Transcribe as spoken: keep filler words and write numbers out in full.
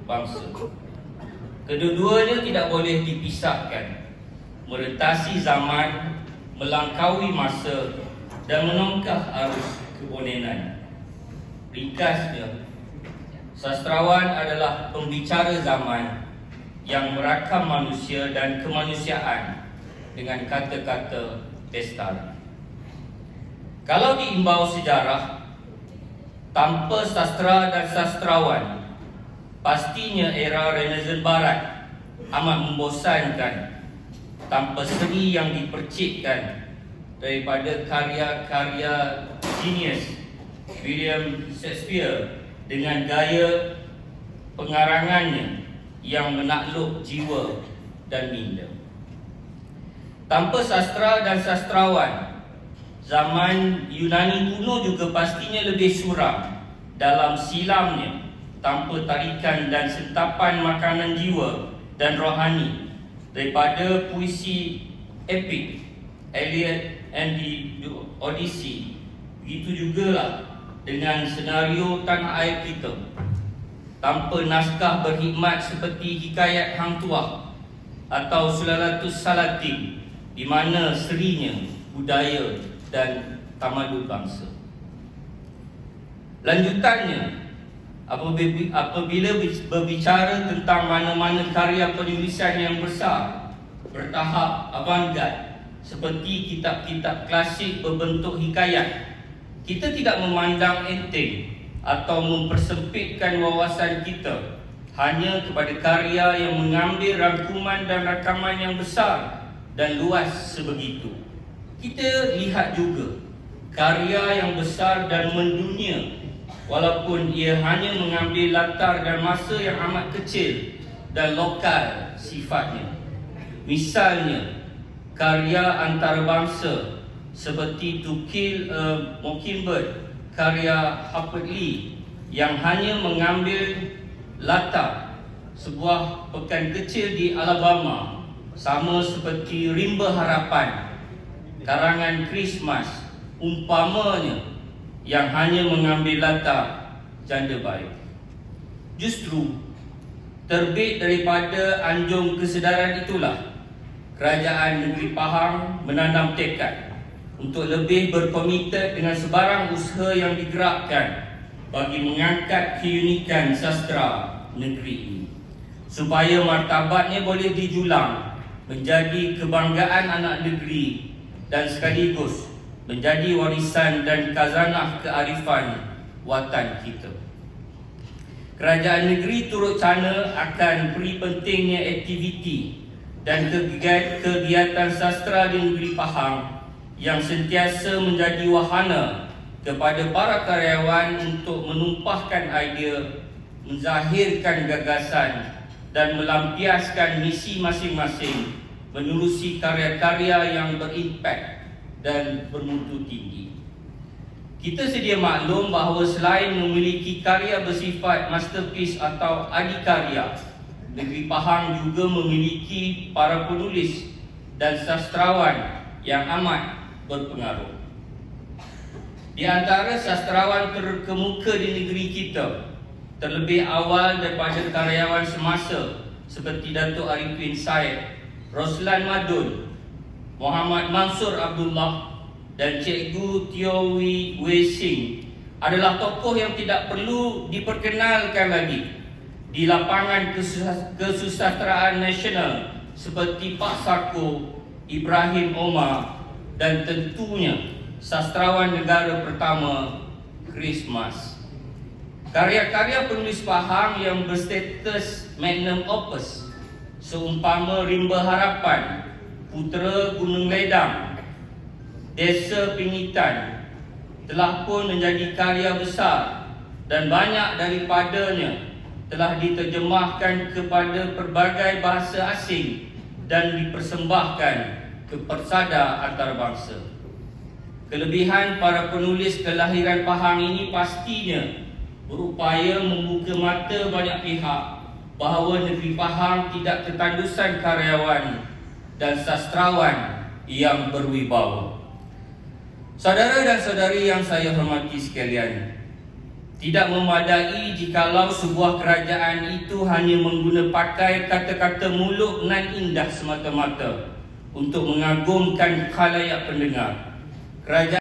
bangsa. Kedua-duanya tidak boleh dipisahkan, meretasi zaman, melangkaui masa dan menongkah arus kebonenan. Ringkasnya, sastrawan adalah pembicara zaman yang merakam manusia dan kemanusiaan dengan kata-kata lestari. Kalau diimbau sejarah, tanpa sastra dan sastrawan, pastinya era Renaissance Barat amat membosankan. Tanpa seni yang dipercikkan daripada karya-karya genius William Shakespeare dengan gaya pengarangannya yang menakluk jiwa dan minda. Tanpa sastra dan sastrawan, zaman Yunani kuno juga pastinya lebih suram dalam silamnya, tanpa tarikan dan sentapan makanan jiwa dan rohani daripada puisi epik Iliad and the Odyssey. Begitu jugalah dengan senario tanah air kita, tanpa naskah berhikmat seperti Hikayat Hang Tuah atau Sulalatus Salatin, di mana serinya budaya dan tamadun bangsa. Lanjutannya, apabila berbicara tentang mana-mana karya penulisan yang besar, bertahap avant-garde seperti kitab-kitab klasik berbentuk hikayat, kita tidak memandang enteng atau mempersempitkan wawasan kita hanya kepada karya yang mengambil rangkuman dan rakaman yang besar dan luas sebegitu. Kita lihat juga karya yang besar dan mendunia, walaupun ia hanya mengambil latar dan masa yang amat kecil dan lokal sifatnya. Misalnya, karya antarabangsa seperti To Kill a Mockingbird karya Harper Lee yang hanya mengambil latar sebuah pekan kecil di Alabama, sama seperti Rimba Harapan karangan Christmas umpamanya yang hanya mengambil latar janda baik. Justru terbit daripada anjung kesedaran itulah Kerajaan Negeri Pahang menanam tekad untuk lebih berkomited dengan sebarang usaha yang digerakkan bagi mengangkat keunikan sastra negeri ini, supaya martabatnya boleh dijulang menjadi kebanggaan anak negeri dan sekaligus menjadi warisan dan khazanah kearifan watan kita. Kerajaan negeri turut cana akan peri pentingnya aktiviti dan kegiatan sastra di negeri Pahang yang sentiasa menjadi wahana kepada para karyawan untuk menumpahkan idea, menzahirkan gagasan dan melampiaskan misi masing-masing menerusi karya-karya yang berimpak dan bermutu tinggi. Kita sedia maklum bahawa selain memiliki karya bersifat masterpiece atau adikarya, negeri Pahang juga memiliki para penulis dan sastrawan yang amat berpengaruh. Di antara sastrawan terkemuka di negeri kita, terlebih awal daripada karyawan semasa seperti Datuk Arifin Said, Roslan Madun, Muhammad Mansur Abdullah dan Cikgu Teo Wei Sing adalah tokoh yang tidak perlu diperkenalkan lagi di lapangan kesusastraan nasional seperti Pak Sarko, Ibrahim Omar dan tentunya sastrawan negara pertama Christmas. Karya-karya penulis Pahang yang berstatus magnum opus seumpama Rimba Harapan, Putera Gunung Ledang, Desa Pingitan telah pun menjadi karya besar dan banyak daripadanya telah diterjemahkan kepada pelbagai bahasa asing dan dipersembahkan ke persada antarabangsa. Kelebihan para penulis kelahiran Pahang ini pastinya berupaya membuka mata banyak pihak bahawa negeri Pahang tidak ketandusan karyawan dan sastrawan yang berwibawa. Saudara dan saudari yang saya hormati sekalian, Tidak memadai jikalau sebuah kerajaan itu hanya mengguna pakai kata-kata mulut nan indah semata-mata untuk mengagumkan khalayak pendengar. Kerajaan